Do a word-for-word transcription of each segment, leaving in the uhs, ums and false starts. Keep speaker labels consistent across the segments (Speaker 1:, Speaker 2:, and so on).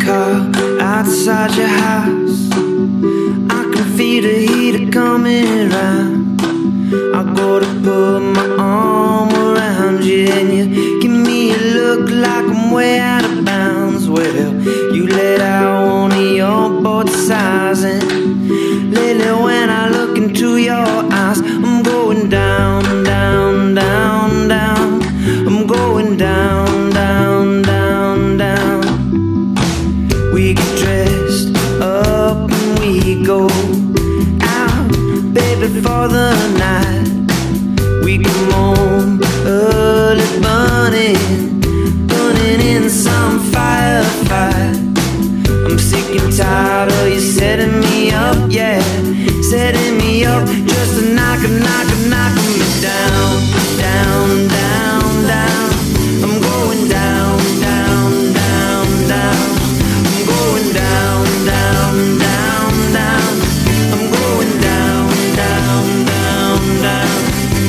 Speaker 1: car outside your house. I can feel the heat coming round. I go to put my arm around you, and you give me a look like I'm way out of bounds. Well, you let out one of your both sides, and lately when I look into your eyes, I'm going down, down, down, down. I'm going down, down, down, down. We get dressed up and we go out, baby, for the night. We come home early, burning, burning in some firefight. I'm sick and tired of you setting me up, yeah, setting me up just to knock, knock, knock me down, down, down, down. I'm going down, down, down, down. I'm going down, down, down, down. I'm going down, down, down, down.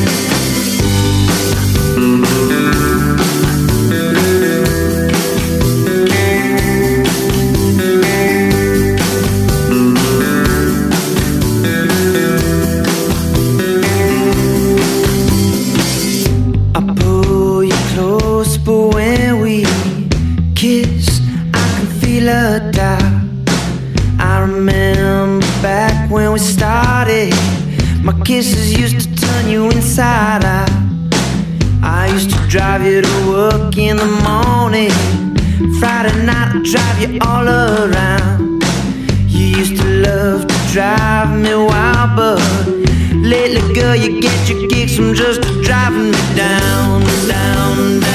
Speaker 1: But when we kiss, I can feel a doubt. I remember back when we started, my kisses used to turn you inside out. I used to drive you to work in the morning, Friday night I'd drive you all around. You used to love to drive me wild, but lately, girl, you get your kicks from just driving me down, down, down.